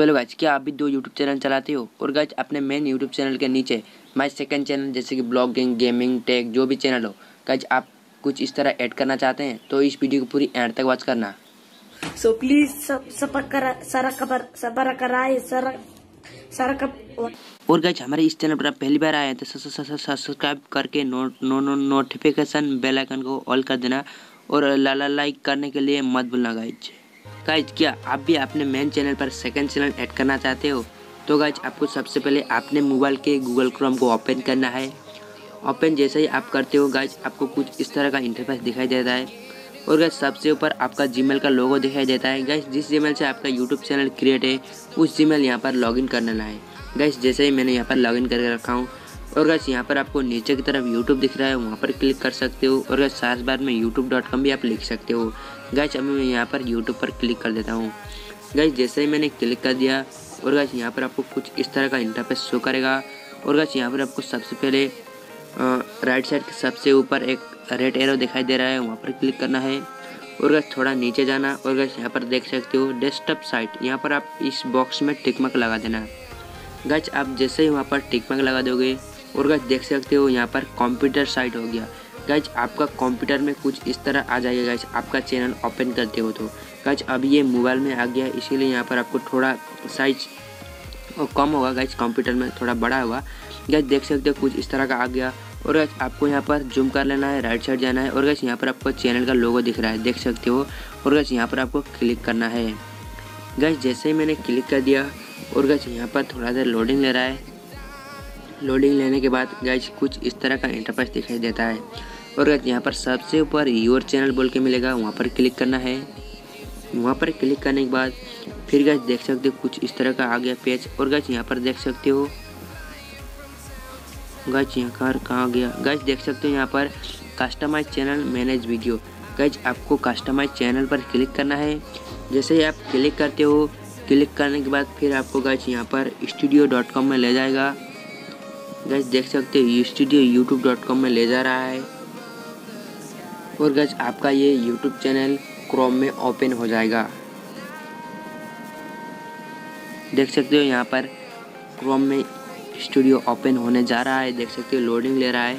Hello guys, क्या आप भी दो यूट्यूब चैनल चलाते हो और गाइज अपने मेन यूट्यूब चैनल के नीचे माय सेकंड चैनल जैसे कि ब्लॉगिंग, गेमिंग, टेक जो भी चैनल हो गाइज आप कुछ इस तरह ऐड करना चाहते हैं तो इस वीडियो को पूरी एंड तक वॉच करना। सो प्लीज और गाइज हमारे इस चैनल पर आप पहली बार आए हैं तो सब्सक्राइब करके नोटिफिकेशन बेल आइकन को ऑल कर देना और लाइक करने के लिए मत भूलना गाइज। क्या आप भी अपने मेन चैनल पर सेकंड चैनल ऐड करना चाहते हो तो गाइज आपको सबसे पहले अपने मोबाइल के गूगल क्रोम को ओपन करना है। ओपन जैसे ही आप करते हो गाइज आपको कुछ इस तरह का इंटरफेस दिखाई देता है और गाइज सबसे ऊपर आपका जीमेल का लोगो दिखाई देता है। गाइज जिस जीमेल से आपका यूट्यूब चैनल क्रिएट है उस जीमेल यहाँ पर लॉगिन करना है। गाइज जैसे ही मैंने यहाँ पर लॉगिन करके रखा हूँ और गाइज यहाँ पर आपको नीचे की तरफ यूट्यूब दिख रहा है, वहाँ पर क्लिक कर सकते हो और गाइज सर्च बार में youtube.com भी आप लिख सकते हो। गाइज अब मैं यहाँ पर यूट्यूब पर क्लिक कर देता हूँ। गाइज जैसे ही मैंने क्लिक कर दिया और गाइज यहाँ पर आपको कुछ इस तरह का इंटरफेस शो करेगा और गाइज यहाँ पर आपको सबसे पहले राइट साइड के सबसे ऊपर एक रेड एरो दिखाई दे रहा है, वहाँ पर क्लिक करना है और गाइज थोड़ा नीचे जाना और गाइज यहाँ पर देख सकते हो डेस्कटॉप साइट, यहाँ पर आप इस बॉक्स में टिक मार्क लगा देना। गाइज आप जैसे ही वहाँ पर टिक मार्क लगा दोगे और गाइज देख सकते हो यहाँ पर कंप्यूटर साइट हो गया। गाइज आपका कंप्यूटर में कुछ इस तरह आ जाएगा गाइज आपका चैनल ओपन करते हो तो। गाइज अब ये मोबाइल में आ गया इसीलिए यहाँ पर आपको थोड़ा साइज कम होगा, गाइज कंप्यूटर में थोड़ा बड़ा होगा। गाइज देख सकते हो कुछ इस तरह का आ गया और गाइज आपको यहाँ पर जूम कर लेना है, राइट साइड जाना है और गाइज यहाँ पर आपको चैनल का लोगो दिख रहा है देख सकते हो और गाइज यहाँ पर आपको क्लिक करना है। गाइज जैसे ही मैंने क्लिक कर दिया और गाइज यहाँ पर थोड़ा देर लोडिंग ले रहा है। लोडिंग लेने के बाद गाइज कुछ इस तरह का इंटरफेस दिखाई देता है और गाइज यहाँ पर सबसे ऊपर योर चैनल बोल के मिलेगा, वहाँ पर क्लिक करना है। वहाँ पर क्लिक करने के बाद फिर गाइज देख सकते हो कुछ इस तरह का आ गया पेज और गाइज यहाँ पर देख सकते हो गाइज यहाँ पर कहाँ गया। गाइज देख सकते हो यहाँ पर customize channel manage video. Guys आपको कस्टमाइज चैनल पर क्लिक करना है। जैसे ही आप क्लिक करते हो, क्लिक करने के बाद फिर आपको गाइज यहाँ पर studio.com में ले जाएगा। गाइज देख सकते हो स्टूडियो youtube.com में ले जा रहा है और गाइज आपका ये यूट्यूब चैनल क्रोम में ओपन हो जाएगा। देख सकते हो यहाँ पर क्रोम में स्टूडियो ओपन होने जा रहा है, देख सकते हो लोडिंग ले रहा है।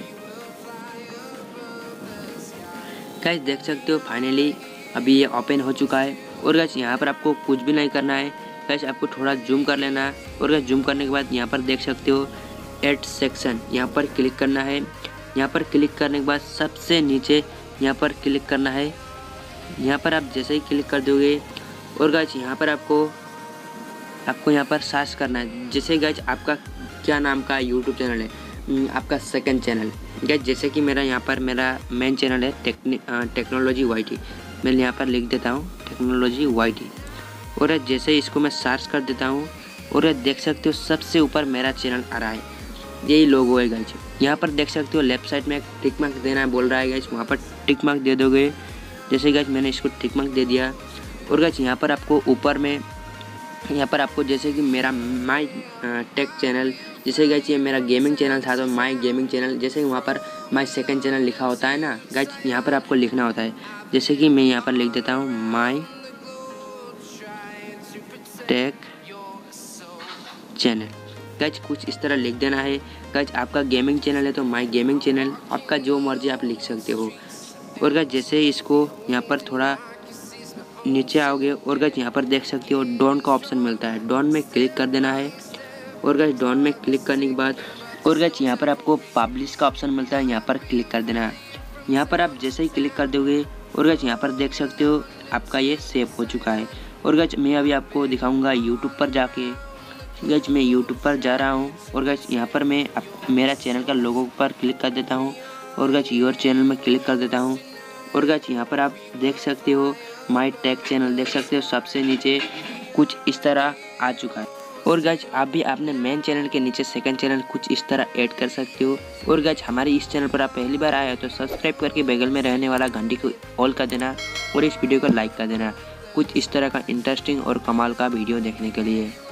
गाइज देख सकते हो फाइनली अभी ये ओपन हो चुका है और गाइज यहाँ पर आपको कुछ भी नहीं करना है। गाइज आपको थोड़ा जूम कर लेना है और गाइज जूम करने के बाद यहाँ पर देख सकते हो एड सेक्शन, यहाँ पर क्लिक करना है। यहाँ पर क्लिक करने के बाद सबसे नीचे यहाँ पर क्लिक करना है। यहाँ पर आप जैसे ही क्लिक कर दोगे और गाइज यहाँ पर आपको यहाँ पर सर्च करना है। जैसे गाइज आपका क्या नाम का यूट्यूब चैनल है, आपका सेकंड चैनल। गाइज जैसे कि मेरा यहाँ पर मेरा मेन चैनल है टेक्नोलॉजी YT, मैं यहाँ पर लिख देता हूँ टेक्नोलॉजी YT और जैसे ही इसको मैं सर्च कर देता हूँ और देख सकते हो सबसे ऊपर मेरा चैनल आ रहा है, यही लोगो है गाइज। यहाँ पर देख सकते हो लेफ्ट साइड में एक टिक मार्क देना बोल रहा है गाइज, वहाँ पर टिक मार्क दे दोगे। जैसे गाइज मैंने इसको टिक मार्क दे दिया और गाइज यहाँ पर आपको ऊपर में यहाँ पर आपको जैसे कि मेरा माय टेक चैनल, जैसे गाइज ये मेरा गेमिंग चैनल था तो माय गेमिंग चैनल, जैसे वहाँ पर माय सेकंड चैनल लिखा होता है ना गाइज, यहाँ पर आपको लिखना होता है। जैसे कि मैं यहाँ पर लिख देता हूँ माय टेक चैनल। गाइज कुछ इस तरह लिख देना है। गाइज आपका गेमिंग चैनल है तो माय गेमिंग चैनल, आपका जो मर्जी आप लिख सकते हो। और गाइज जैसे ही इसको यहाँ पर थोड़ा नीचे आओगे और गाइज यहाँ पर देख सकते हो डॉन का ऑप्शन मिलता है, डॉन में क्लिक कर देना है। और गाइज डॉन में क्लिक करने के बाद और गाइज यहाँ पर आपको पब्लिश का ऑप्शन मिलता है, यहाँ पर क्लिक कर देना है। यहाँ पर आप जैसे ही क्लिक कर दोगे और गाइज यहाँ पर देख सकते हो आपका ये सेव हो चुका है। और गाइज मैं अभी आपको दिखाऊँगा यूट्यूब पर जाके। गाइज मैं यूट्यूब पर जा रहा हूँ और गाइज यहाँ पर मैं मेरा चैनल का लोगो पर क्लिक कर देता हूँ और गाइज योर चैनल में क्लिक कर देता हूँ और गाइज यहाँ पर आप देख सकते हो माय टेक चैनल, देख सकते हो सबसे नीचे कुछ इस तरह आ चुका है। और गाइज आप भी अपने मेन चैनल के नीचे सेकंड चैनल कुछ इस तरह ऐड कर सकते हो। और गाइज हमारे इस चैनल पर आप पहली बार आए हो तो सब्सक्राइब करके बगल में रहने वाला घंटी को ऑल कर देना और इस वीडियो को लाइक कर देना कुछ इस तरह का इंटरेस्टिंग और कमाल का वीडियो देखने के लिए।